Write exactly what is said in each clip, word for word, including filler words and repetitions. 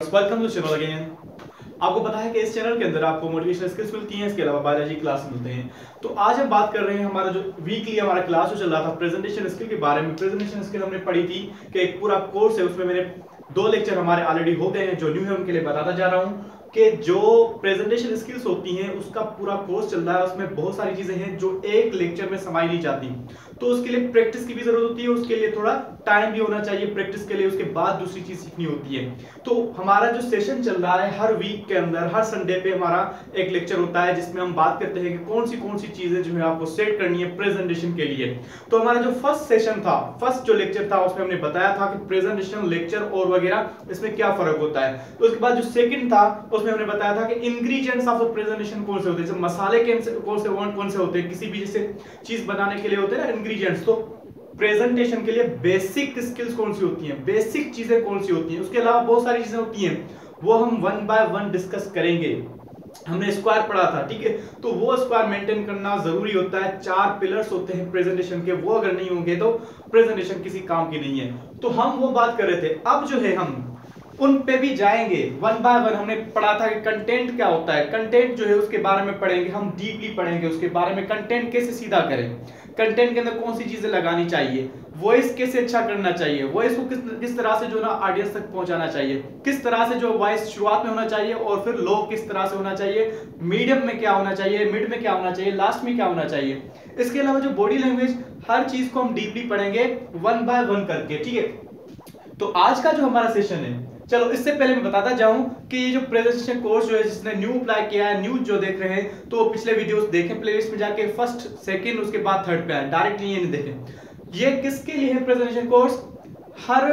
Welcome to channel again. आपको पता है कि इस चैनल के अंदर आपको मोटिवेशनल स्किल्स मिलती हैं, इसके अलावा बायोलॉजी क्लास मिलते हैं। तो आज हम बात कर रहे हैं हमारा जो वीकली हमारा क्लास जो चल रहा था प्रेजेंटेशन स्किल के बारे में। प्रेजेंटेशन स्किल हमने पढ़ी थी कि एक पूरा कोर्स है, उसमें मैंने दो लेक्चर हमारे ऑलरेडी हो गए हैं। जो न्यू है उनके लिए बताता जा रहा हूँ कि जो प्रेजेंटेशन स्किल्स होती हैं उसका पूरा कोर्स चल रहा है, उसमें बहुत सारी चीजें हैं जो एक लेक्चर में समाई नहीं जाती। तो उसके लिए प्रैक्टिस की भी जरूरत होती है, उसके लिए थोड़ा टाइम भी होना चाहिए प्रैक्टिस के लिए, उसके बाद दूसरी चीज सीखनी होती है। तो हमारा जो सेशन चल रहा है हर वीक के अंदर हर संडे पे हमारा एक लेक्चर होता है जिसमें हम बात करते हैं कि कौन सी कौन सी चीजें जो है आपको सेट करनी है प्रेजेंटेशन के लिए। तो हमारा जो फर्स्ट सेशन था, फर्स्ट जो लेक्चर था, उसमें हमने बताया था कि प्रेजेंटेशन, लेक्चर और वगैरह इसमें क्या फर्क होता है। तो उसके बाद जो सेकंड था उसमें हमने बताया था कि इंग्रेडिएंट्स ऑफ द प्रेजेंटेशन कौन से होते हैं, मसाले कौन से कौन से कौन से होते हैं, किसी भी जैसे चीज बनाने के लिए होते हैं ना इंग्रेडिएंट्स। तो प्रेजेंटेशन के लिए बेसिक स्किल्स कौन सी होती हैं, बेसिक चीजें कौन सी होती हैं, उसके अलावा बहुत सारी चीजें होती हैं, वो हम वन बाय वन डिस्कस करेंगे। हमने स्क्वायर पढ़ा था, ठीक है, तो वो स्क्वायर मेंटेन करना जरूरी होता है। चार पिलर्स होते हैं प्रेजेंटेशन के, वो अगर नहीं होंगे तो प्रेजेंटेशन किसी काम की नहीं है। तो हम वो बात कर रहे थे, अब जो है हम उन पे भी जाएंगे वन बाय वन। हमने पढ़ा था कि कंटेंट क्या होता है, कंटेंट जो है उसके बारे में पढ़ेंगे, हम डीपली पढ़ेंगे उसके बारे में। कंटेंट कैसे सीधा करें, कंटेंट के अंदर कौन सी चीजें लगानी चाहिए, वॉइस कैसे अच्छा करना चाहिए, वॉइस को किस किस तरह से जो ना ऑडियंस तक पहुंचाना चाहिए, किस तरह से जो वॉइस शुरुआत में होना चाहिए और फिर लो किस तरह से होना चाहिए, मीडियम में क्या होना चाहिए, मिड में क्या होना चाहिए, लास्ट में क्या होना चाहिए। इसके अलावा जो बॉडी लैंग्वेज, हर चीज को हम डीपली पढ़ेंगे वन बाय वन करके, ठीक है। तो आज का जो हमारा सेशन है, चलो इससे पहले मैं बताता जाऊं कि ये जो प्रेजेंटेशन कोर्स जो है जिसने न्यू अप्लाई किया है, न्यू जो देख रहे हैं तो पिछले वीडियोस देखें प्लेलिस्ट में जाके, फर्स्ट सेकंड उसके बाद थर्ड पे आए, डायरेक्टली ये नहीं देखें। ये किसके लिए है प्रेजेंटेशन कोर्स? हर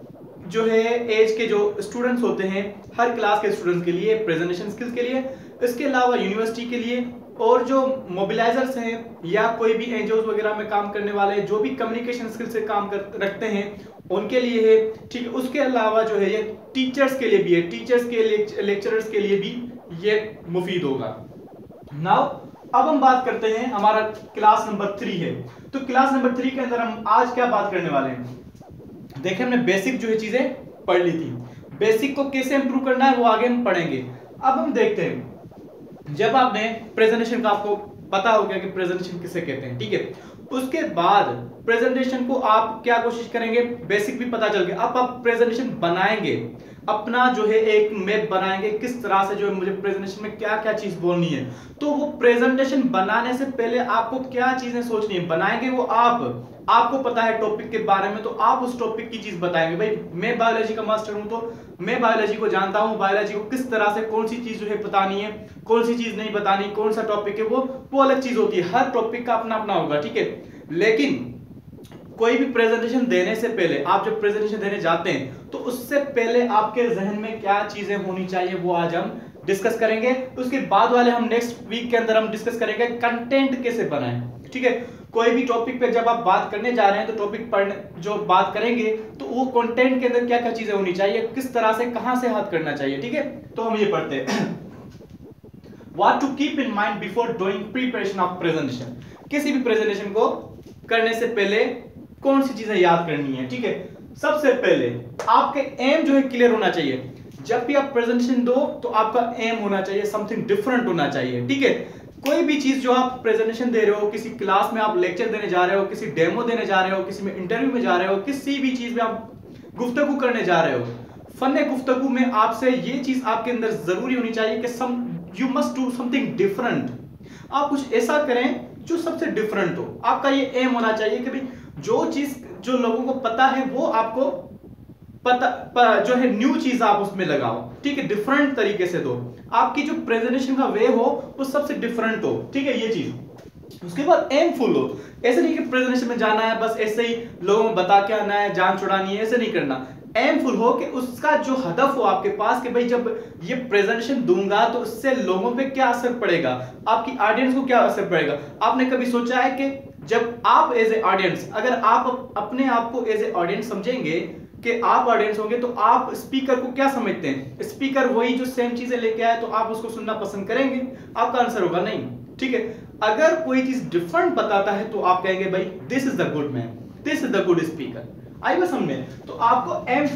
जो है एज के जो स्टूडेंट्स होते हैं, हर क्लास के स्टूडेंट्स के लिए प्रेजेंटेशन स्किल्स के लिए, इसके अलावा यूनिवर्सिटी के लिए, और जो मोबिलाइजर्स हैं या कोई भी एनजीओज वगैरह में काम करने वाले जो भी कम्युनिकेशन स्किल्स से काम कर रखते हैं उनके लिए है, ठीक है। उसके अलावा जो है ये टीचर्स के लिए भी है, टीचर्स के लिए, लेक्चरर्स के लिए भी ये मुफीद होगा। नाउ अब हम बात करते हैं, हमारा क्लास नंबर थ्री है। तो क्लास नंबर थ्री के अंदर हम आज क्या बात करने वाले हैं? देखिए हमने बेसिक जो है चीजें पढ़ ली थी, बेसिक को कैसे इंप्रूव करना है वो आगे हम पढ़ेंगे। अब हम देखते हैं, जब आपने प्रेजेंटेशन का, आपको पता हो गया कि प्रेजेंटेशन किसे कहते हैं, ठीक है, उसके बाद प्रेजेंटेशन को आप क्या कोशिश करेंगे, बेसिक भी पता चल गया, अब आप प्रेजेंटेशन बनाएंगे, अपना जो है एक मैप बनाएंगे किस तरह से जो है मुझे प्रेजेंटेशन में क्या क्या चीज बोलनी है। तो वो प्रेजेंटेशन बनाने से पहले आपको क्या चीजें सोचनी है, बनाएंगे वो आप, आपको पता है टॉपिक के बारे में तो आप उस टॉपिक की चीज बताएंगे। भाई मैं बायोलॉजी का मास्टर हूं तो मैं बायोलॉजी को जानता हूं, बायोलॉजी को किस तरह से कौन सी चीज जो है बतानी है, कौन सी चीज नहीं बतानी, कौन सा टॉपिक है, वो वो अलग चीज होती है, हर टॉपिक का अपना अपना होगा, ठीक है। लेकिन कोई भी प्रेजेंटेशन देने से पहले, आप जब प्रेजेंटेशन देने जाते हैं तो उससे पहले आपके जहन में क्या चीजें होनी चाहिए वो आज हम डिस्कस करेंगे। उसके बाद वाले हम नेक्स्ट वीक के अंदर हम डिस्कस करेंगे कंटेंट कैसे बनाएं, ठीक है। कोई भी टॉपिक पे जब आप बात करने जा रहे हैं तो टॉपिक पढ़ने जो बात करेंगे तो वो कंटेंट के अंदर क्या क्या चीजें होनी चाहिए, किस तरह से कहां से हाथ करना चाहिए, ठीक है। तो हम ये पढ़ते हैं, what to keep in mind before doing preparation of presentation. किसी भी प्रेजेंटेशन को करने से पहले कौन सी चीजें याद करनी है, ठीक है। सबसे पहले आपके एम जो है क्लियर होना चाहिए। जब भी आप प्रेजेंटेशन दो तो आपका एम होना चाहिए, समथिंग डिफरेंट होना चाहिए, ठीक है। कोई भी चीज जो आप प्रेजेंटेशन दे रहे हो, किसी क्लास में आप लेक्चर देने जा रहे हो, किसी डेमो देने जा रहे हो, किसी में इंटरव्यू में जा रहे हो, किसी भी चीज में आप गुफ्तगू करने जा रहे हो, फन गुफ्तगू में आपसे ये चीज आपके अंदर जरूरी होनी चाहिए कि some you must do something different. आप कुछ ऐसा करें जो सबसे डिफरेंट हो, आपका ये एम होना चाहिए कि भाई जो चीज जो लोगों को पता है वो आपको पता प, जो है न्यू चीज आप उसमें लगाओ, ठीक है, डिफरेंट तरीके से दो। आपकी जो प्रेजेंटेशन का वे हो वो सबसे डिफरेंट हो, ठीक है, ये चीज। उसके बाद एम फुल हो, ऐसे नहीं कि प्रेजेंटेशन में जाना है बस ऐसे ही लोगों को बता के आना है, जान छुड़ानी है, ऐसे नहीं करना। एम फुल हो कि उसका जो हदफ हो आपके पास कि भाई जब ये प्रेजेंटेशन दूंगा तो उससे लोगों पे क्या असर पड़ेगा, आपकी ऑडियंस को क्या असर पड़ेगा। आपने कभी सोचा है कि जब आप एज ए ऑडियंस, अगर आप अपने आप को एज ए ऑडियंस समझेंगे कि आप ऑडियंस होंगे तो आप स्पीकर को क्या समझते हैं? स्पीकर वही जो सेम चीजें लेके आए तो आप उसको सुनना पसंद करेंगे? आपका आंसर होगा नहीं, ठीक है। अगर कोई चीज डिफरेंट बताता है तो आप कहेंगे भाई this is the good man, this is the good speaker. I बस हमने तो आपको एम फुल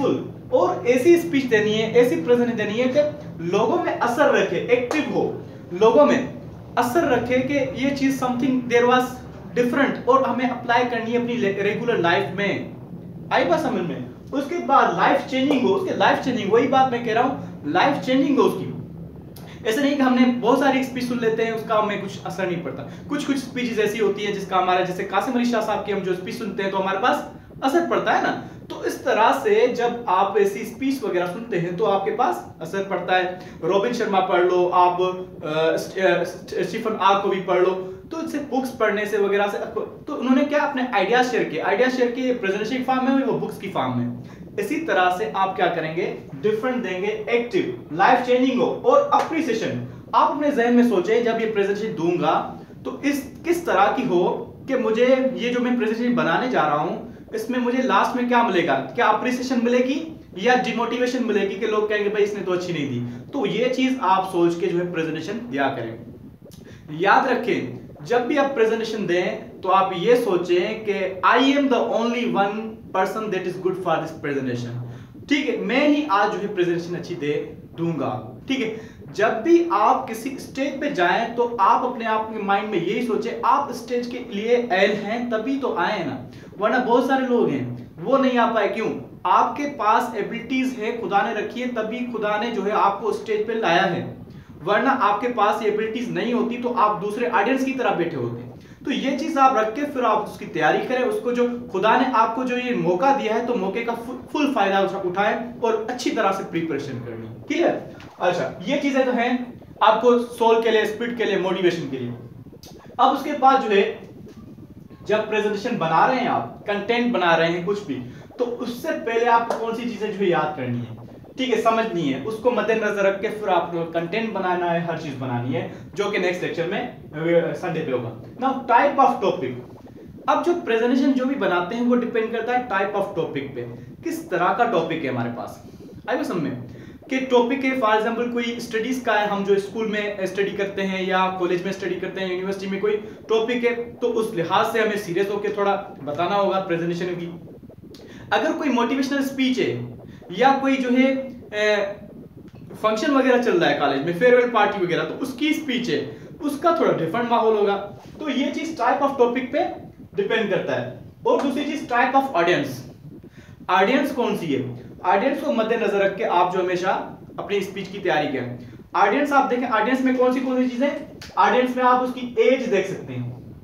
और ऐसी स्पीच देनी है, ऐसी प्रेजेंटेशन देनी है कि लोगों में असर रखे, एक्टिव हो, लोगों में असर रखे कि ये चीज समथिंग देयर वाज डिफरेंट और हमें अप्लाई करनी है अपनी रेगुलर लाइफ में। आई बात समझ में? उसके बाद लाइफ चेंजिंग हो, उसके लाइफ चेंजिंग, वही बात मैं कह रहा हूं, लाइफ चेंजिंग हो उसकी। ऐसा नहीं कि हमने बहुत सारी स्पीच सुन लेते हैं उसका हमें कुछ असर नहीं पड़ता। कुछ कुछ स्पीचेस ऐसी होती है जिसका हमारा, जैसे कासिम अली शाह साहब की हम जो स्पीच सुनते हैं तो हमारे पास असर पड़ता है ना। तो इस तरह से जब आप ऐसी स्पीच वगैरह सुनते हैं तो आपके पास असर पड़ता है। रॉबिन शर्मा पढ़ लो आप, स्टीफन आर को भी पढ़ लो, तो इससे बुक्स पढ़ने से वगैरह से तो उन्होंने क्या अपने आइडियाज शेयर किए, आइडिया शेयर किए प्रेजेंटेशन फॉर्म में, वो बुक्स की फॉर्म में। इसी तरह से आप क्या करेंगे, डिफरेंट देंगे, एक्टिव, लाइफ चेंजिंग हो और अप्रिसिएशन। आप अपने जहन में सोचें जब ये प्रेजेंटेशन दूंगा तो इस किस तरह की हो कि मुझे ये जो मैं प्रेजेंटेशन बनाने जा रहा हूं इसमें मुझे लास्ट में क्या मिलेगा, क्या अप्रिसिएशन मिलेगी या डिमोटिवेशन मिलेगी कि लोग कहेंगे भाई इसने तो अच्छी नहीं दी। तो ये चीज आप सोच के जो है प्रेजेंटेशन दिया करें। याद रखें जब भी आप प्रेजेंटेशन दें तो आप ये सोचें कि I am the only one person that is good for this presentation. ठीक है, मैं ही आज जो है प्रेजेंटेशन अच्छी दे दूंगा। ठीक है, जब भी आप किसी स्टेज पे जाएं तो आप अपने आप के माइंड में यही सोचें आप स्टेज के लिए एल हैं तभी तो आए ना, वरना बहुत सारे लोग हैं वो नहीं आ पाए। क्यों? आपके पास एबिलिटीज है, खुदा ने रखी है, तभी खुदा ने जो है आपको स्टेज पे लाया है, वरना आपके पास ये एबिलिटीज नहीं होती तो आप दूसरे ऑडियंस की तरह बैठे होते। तो ये चीज आप रख के फिर आप उसकी तैयारी करें, उसको जो खुदा ने आपको जो ये मौका दिया है तो मौके का फुल फायदा उठाएं और अच्छी तरह से प्रिपरेशन करनी। ठीक है, अच्छा ये चीजें तो हैं आपको सोल के लिए, स्पिरिट के लिए, मोटिवेशन के लिए। अब उसके बाद जो है जब प्रेजेंटेशन बना रहे हैं आप, कंटेंट बना रहे हैं कुछ भी, तो उससे पहले आपको कौन सी चीजें जो है याद करनी है, ठीक है, समझनी है, उसको मद्देनजर रख के फिर आपको कंटेंट बनाना है, हर चीज बनानी है, जो कि नेक्स्ट लेक्चर में संडे पे होगा। Now type of topic. अब जो प्रेजेंटेशन जो भी बनाते हैं वो डिपेंड करता है टाइप ऑफ टॉपिक पे, किस तरह का टॉपिक है हमारे पास। आइए समझ में कि टॉपिक है फॉर एग्जांपल कोई स्टडीज का है, हम जो स्कूल में स्टडी करते हैं या कॉलेज में स्टडी करते हैं, यूनिवर्सिटी में कोई टॉपिक है, तो उस लिहाज से हमें सीरियस होकर थोड़ा बताना होगा प्रेजेंटेशन की। अगर कोई मोटिवेशनल स्पीच है या कोई जो है फंक्शन वगैरह चल रहा है कॉलेज में, फेयरवेल पार्टी वगैरह, तो उसकी स्पीच है, उसका थोड़ा डिफरेंट माहौल होगा। तो ये चीज टाइप ऑफ टॉपिक पे डिपेंड करता है। और दूसरी चीज टाइप ऑफ ऑडियंस, ऑडियंस कौन सी है, ऑडियंस को मद्देनजर रख के आप जो हमेशा अपनी स्पीच की तैयारी करें। ऑडियंस आप देखें, ऑडियंस में कौन सी कौन सी चीजें, ऑडियंस में आप उसकी एज देख सकते हैं,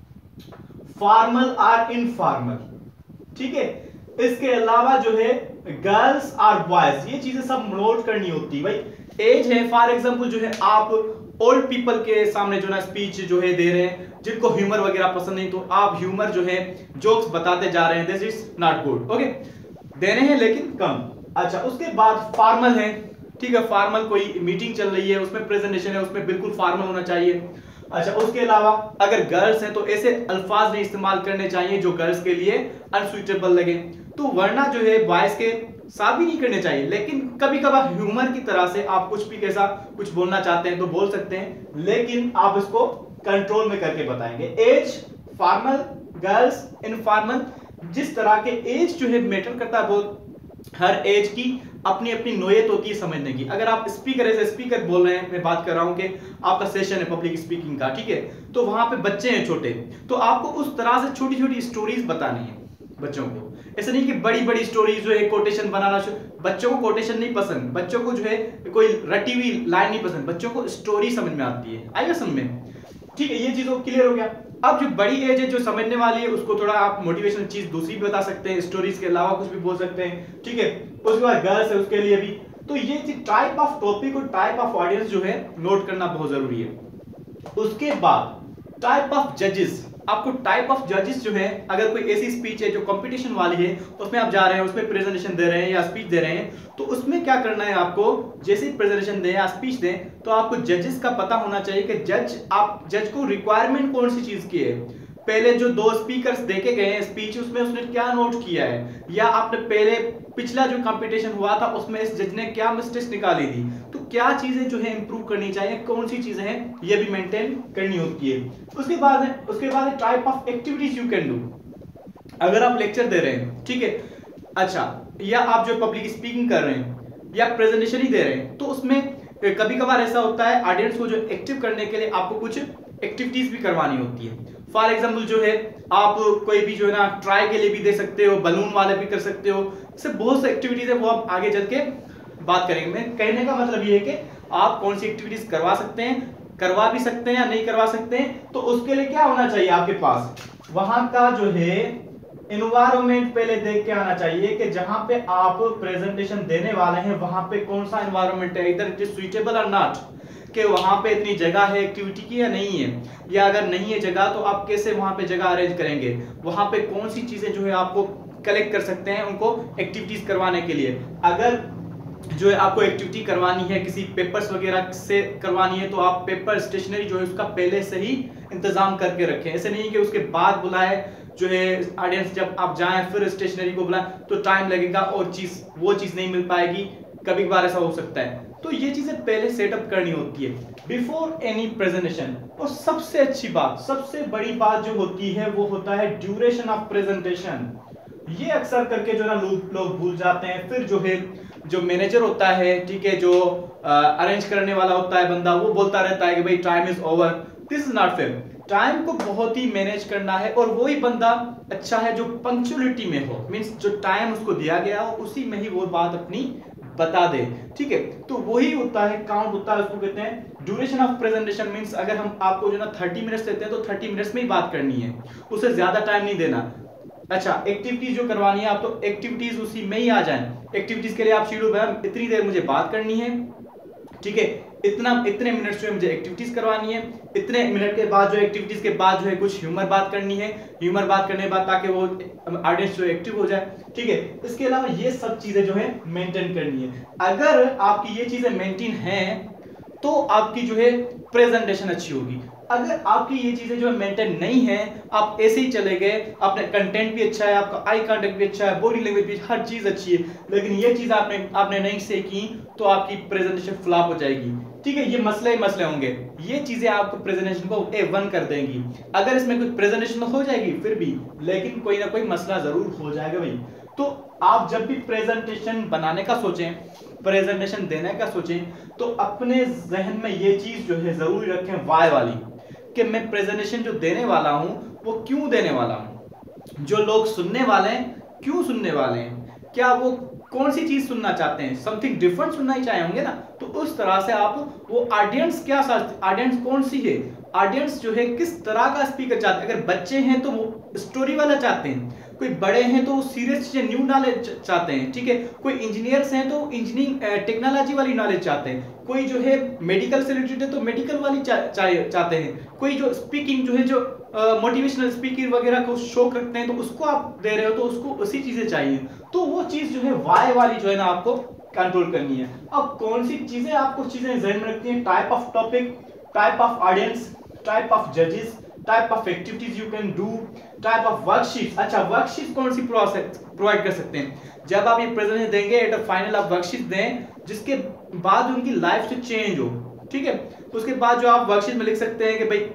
फॉर्मल और इनफॉर्मल, ठीक है। इसके अलावा जो है गर्ल्स और बॉयज, ये चीजें सब नोट करनी होती है भाई। एज है फॉर एग्जांपल जो है आप ओल्ड पीपल के सामने जो ना स्पीच जो है दे रहे हैं, जिनको ह्यूमर वगैरह पसंद नहीं, तो आप ह्यूमर जो है जोक्स बताते जा रहे हैं, this is not good, okay, देने हैं लेकिन कम। अच्छा, उसके बाद फॉर्मल है, ठीक है, फॉर्मल कोई मीटिंग चल रही है उसमें प्रेजेंटेशन है, उसमें बिल्कुल फॉर्मल होना चाहिए। अच्छा, उसके अलावा अगर गर्ल्स हैं तो ऐसे अल्फाज नहीं इस्तेमाल करने चाहिए जो गर्ल्स के लिए अनसुइटेबल लगे, तो वरना जो है बॉयज के साथ भी नहीं करने चाहिए, लेकिन कभी कभार ह्यूमर की तरह से आप कुछ भी कैसा कुछ बोलना चाहते हैं तो बोल सकते हैं, लेकिन आप इसको कंट्रोल में करके बताएंगे। एज, फॉर्मल, गर्ल्स, इनफॉर्मल, जिस तरह के एज जो है मैटर करता है, बहुत हर एज की अपनी अपनी नोयत होती है समझने की। अगर आप स्पीकर ऐसे स्पीकर बोल रहे हैं, मैं बात कर रहा हूं कि आपका सेशन है पब्लिक स्पीकिंग का, ठीक है, तो वहां पे बच्चे हैं छोटे, तो आपको उस तरह से छोटी छोटी स्टोरीज बतानी है बच्चों को। ऐसा नहीं कि बड़ी बड़ी स्टोरीज जो है कोटेशन बनाना, बच्चों को कोटेशन नहीं पसंद, बच्चों को जो है कोई रटी हुई लाइन नहीं पसंद, बच्चों को स्टोरी समझ में आती है। आएगा समझ में, ठीक है, ये चीजों क्लियर हो गया। अब जो बड़ी एज है जो समझने वाली है, उसको थोड़ा आप मोटिवेशनल चीज दूसरी भी बता सकते हैं, स्टोरीज के अलावा कुछ भी बोल सकते हैं, ठीक है। उसके बाद गर्ल्स है, उसके लिए भी। तो ये टाइप ऑफ टॉपिक और टाइप ऑफ ऑडियंस जो है नोट करना बहुत जरूरी है। उसके बाद टाइप ऑफ जजेस, आपको टाइप ऑफ जजेस जो है, अगर कोई ऐसी स्पीच है जो कंपटीशन वाली है, उसमें आप जा रहे हैं, उसमें प्रेजेंटेशन दे रहे हैं या स्पीच दे रहे हैं, तो उसमें क्या करना है आपको, जैसे ही प्रेजेंटेशन दें या स्पीच दें तो आपको जजेस का पता होना चाहिए कि जज आप जज को रिक्वायरमेंट कौन सी चीज की है। पहले जो दो स्पीकर्स देखे गए हैं स्पीच, उसमें उसने क्या नोट किया है, या आपने पहले पिछला जो कंपटीशन हुआ था उसमें इस जज ने क्या मिस्टेक्स निकाली थी, तो क्या चीजें जो है इंप्रूव करनी चाहिए, कौन सी चीजें हैं ये भी मेंटेन करनी होती है। उसके बाद है उसके बाद type of activities you can do. अगर आप लेक्चर दे रहे हैं, ठीक है, अच्छा, या आप जो पब्लिक स्पीकिंग कर रहे हैं या प्रेजेंटेशन ही दे रहे हैं, तो उसमें कभी कभार ऐसा होता है ऑडियंस को जो एक्टिव करने के लिए आपको कुछ एक्टिविटीज भी करवानी होती है। फॉर एग्जाम्पल जो है आप कोई भी जो है ना ट्राई के लिए भी दे सकते हो, बलून वाले भी कर सकते हो, इससे बहुत सी एक्टिविटीज है, वो आप आगे चल के बात करेंगे। मैं कहने का मतलब ये है कि आप कौन सी एक्टिविटीज करवा सकते हैं, करवा भी सकते हैं या नहीं करवा सकते हैं। तो उसके लिए क्या होना चाहिए आपके पास, वहां का जो है एनवायरनमेंट पहले देख के आना चाहिए कि जहां पे आप प्रेजेंटेशन देने वाले हैं वहां पे कौन सा एनवायरनमेंट है, इधर इट इज सुइटेबल और नॉट, कि वहां पे इतनी जगह है एक्टिविटी की या नहीं है, या अगर नहीं है जगह तो आप कैसे वहां पे जगह अरेंज करेंगे, वहां पे कौन सी चीजें जो है आपको कलेक्ट कर सकते हैं उनको एक्टिविटीज करवाने के लिए। अगर जो है आपको एक्टिविटी करवानी है किसी पेपर्स वगैरह से करवानी है, तो आप पेपर स्टेशनरी जो है उसका पहले से ही इंतजाम करके रखें। ऐसे नहीं कि उसके बाद बुलाए जो है ऑडियंस, जब आप जाएं फिर स्टेशनरी को बुलाएं तो टाइम लगेगा और चीज वो चीज नहीं मिल पाएगी, कभी कभार ऐसा हो सकता है। तो ये चीजें पहले सेटअप करनी होती है बिफोर एनी प्रेजेंटेशन। और सबसे अच्छी बात, सबसे बड़ी बात जो होती है वो होता है ड्यूरेशन ऑफ प्रेजेंटेशन। ये अक्सर करके जो ना लोग लोग भूल जाते हैं। फिर जो है जो मैनेजर होता है, ठीक है, जो अरेंज करने वाला होता है बंदा, वो बोलता रहता है कि भाई time is over. This is not fair. Time को बहुत ही मैनेज करना है और वही बंदा अच्छा है जो पंक्चुअलिटी में हो, मींस जो टाइम उसको दिया गया हो उसी में ही वो बात अपनी बता दे, ठीक है। तो वही होता है काउंट होता है, उसको कहते हैं ड्यूरेशन ऑफ प्रेजेंटेशन। मींस अगर हम आपको जो ना थर्टी मिनट्स देते हैं तो थर्टी मिनट्स में ही बात करनी है, उससे ज्यादा टाइम नहीं देना। अच्छा, एक्टिविटीज जो करवानी है आप तो एक्टिविटीज उसी में ही आ जाएं। एक्टिविटीज के लिए आप शेड्यूल बनाएं, इतनी देर मुझे बात करनी है, ठीक है, इतना इतने मिनट्स जो है मुझे एक्टिविटीज करवानी है, इतने मिनट के बाद जो एक्टिविटीज के बाद जो है कुछ ह्यूमर बात करनी है, ह्यूमर बात करने के बाद ताकि वो ऑडियंस जो एक्टिव हो जाए, ठीक है। इसके अलावा ये सब चीजें जो है मेंटेन करनी है। अगर आपकी ये चीजें मेंटेन हैं तो आपकी जो है प्रेजेंटेशन अच्छी होगी। अगर आपकी ये चीजें जो है मेंटेन नहीं है, आप ऐसे ही चले गए, अपने कंटेंट भी अच्छा है, आपका आई कांटेक्ट भी अच्छा है, बॉडी लैंग्वेज भी, हर चीज अच्छी है, लेकिन ये चीज आपने आपने नहीं से की तो आपकी प्रेजेंटेशन फ्लॉप हो जाएगी, ठीक है। ये मसले ही मसले होंगे, ये चीजें आपको प्रेजेंटेशन को ए वन कर देंगी। अगर इसमें कुछ प्रेजेंटेशन हो जाएगी फिर भी, लेकिन कोई ना कोई मसला जरूर हो जाएगा भाई। तो आप जब भी प्रेजेंटेशन बनाने का सोचें, प्रेजेंटेशन देने का सोचें, तो अपने जहन में ये चीज जो है जरूरी रखें वाई वाली, कि मैं प्रेजेंटेशन जो देने वाला हूं वो क्यों देने वाला हूं, जो लोग सुनने वाले हैं क्यों सुनने वाले हैं, क्या वो कौन सी चीज सुनना चाहते हैं, समथिंग डिफरेंट सुनना ही चाहे होंगे ना। तो उस तरह से आप वो ऑडियंस क्या ऑडियंस कौन सी है, ऑडियंस जो है किस तरह का स्पीकर चाहते हैं। अगर बच्चे हैं तो वो स्टोरी वाला चाहते हैं, कोई बड़े हैं तो वो सीरियस चीजें न्यू नॉलेज चाहते हैं, ठीक है, कोई इंजीनियर्स हैं तो इंजीनियरिंग टेक्नोलॉजी वाली नॉलेज चाहते हैं, कोई जो है मेडिकल से रिलेटेड है तो मेडिकल वाली चा, चा, चाहते हैं, कोई जो स्पीकिंग जो है जो मोटिवेशनल स्पीकिंग वगैरह को शौक रखते हैं तो उसको आप दे रहे हो तो उसको उसी चीजें चाहिए। तो वो चीज जो है वाई वाली जो है ना आपको कंट्रोल करनी है। अब कौन सी चीजें आपको चीजें जहन में रखती हैं, type of topic, type of audience, type of जजेस, type of activities you can do, type of worksheet. अच्छा, वर्कशीट कौन सी प्रोवाइड कर सकते हैं, जब आप ये प्रेजेंटेशन देंगे एट फाइनल आप वर्कशीट दें जिसके बाद उनकी लाइफ से चेंज हो, ठीक है। उसके बाद जो आप वर्कशीट में लिख सकते हैं कि भाई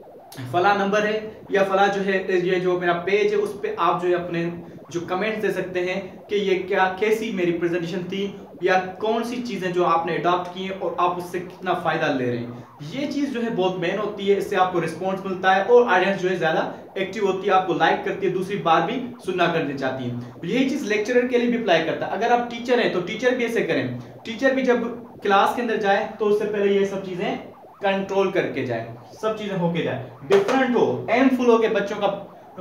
फला नंबर है या फला जो है ये जो मेरा पेज है उस पे आप जो है अपने जो कमेंट्स दे सकते हैं कि ये क्या कैसी मेरी प्रेजेंटेशन थी, या कौन सी चीजें जो आपने अडॉप्ट की हैं और आप उससे कितना फायदा ले रहे हैं। ये चीज जो है बहुत मेन होती है, इससे आपको रिस्पॉन्स मिलता है और ऑडियंस जो है ज्यादा एक्टिव होती है, आपको लाइक करती है, दूसरी बार भी सुनना करनी चाहती है। यही चीज लेक्चरर के लिए भी अप्लाई करता है। अगर आप टीचर हैं तो टीचर भी ऐसे करें, टीचर भी जब क्लास के अंदर जाए तो उससे पहले ये सब चीजें कंट्रोल करके जाए, सब चीजें होके जाए, डिफरेंट हो, एमफुल हो के बच्चों का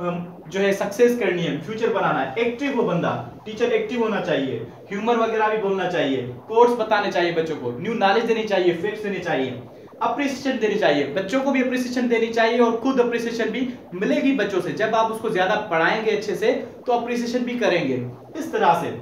जो है सक्सेस करनी है, फ्यूचर बनाना है, एक्टिव हो बंदा, टीचर एक्टिव होना चाहिए, ह्यूमर वगैरह भी बोलना चाहिए, कोर्स बताने चाहिए बच्चों को, न्यू नॉलेज देनी चाहिए, फैक्ट्स देनी चाहिए, अप्रिसिएशन देनी चाहिए, बच्चों को भी अप्रिसिएशन देनी चाहिए और खुद अप्रिसिएशन भी मिलेगी बच्चों से। जब आप उसको ज्यादा पढ़ाएंगे अच्छे से तो अप्रिसिएशन भी करेंगे। इस तरह से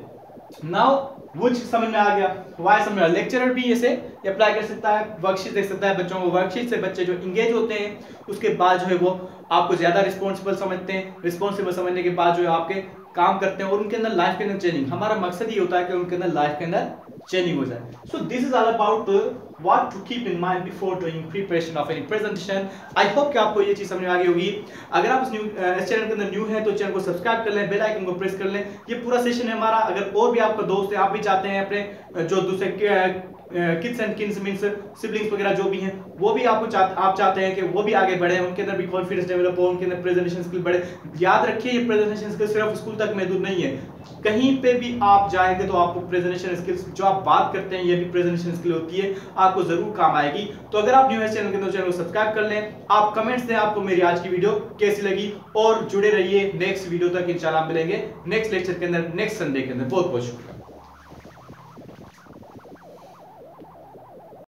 नाउ व्हिच समझ में आ गया, वाई समझ में आ गया। लेक्चरर भी ऐसे अप्लाई कर सकता है, वर्कशीट देख सकता है बच्चों को, वर्कशीट से बच्चे जो इंगेज होते हैं उसके बाद जो है वो आपको ज्यादा रिस्पॉन्सिबल समझते हैं, रिस्पॉन्सिबल समझने के बाद जो है आपके काम करते हैं और उनके अंदर लाइफ के अंदर चेंजिंग। हमारा मकसद ये होता है कि उनके अंदर लाइफ के अंदर चेंजिंग हो जाए। So this is all about what to keep in mind before doing preparation of any presentation. I hope कि आपको ये चीज समझ में आ गई होगी। अगर आप इस न्यू इस चैनल के अंदर न्यू हैं तो चैनल को सब्सक्राइब कर लें, बेल आइकन को प्रेस कर लें। ये पूरा सेशन है हमारा। अगर और भी आपका दोस्त है, आप भी चाहते हैं अपने जो दूसरे kids and kids means siblings वगैरह जो भी हैं, वो भी आपको चाह, आप चाहते हैं कि वो भी आगे बढ़े, उनके अंदर भी कॉन्फिडेंस डेवलप हो, उनके अंदर प्रेजेंटेशन स्किल बढ़े। याद रखिए ये प्रेजेंटेशन स्किल सिर्फ स्कूल तक महदूद नहीं है, कहीं पे भी आप जाएंगे तो आपको प्रेजेंटेशन स्किल्स जो आप बात करते हैं ये भी प्रेजेंटेशन स्किल होती है, आपको जरूर काम आएगी। तो अगर आप न्यू है चैनल के अंदर, चैनल को सब्सक्राइब कर लें, आप कमेंट्स दें आपको मेरी आज की वीडियो कैसी लगी, और जुड़े रहिए नेक्स्ट वीडियो तक। इंशाल्लाह मिलेंगे नेक्स्ट लेक्चर के अंदर नेक्स्ट संडे के अंदर। बहुत बहुत शुक्रिया।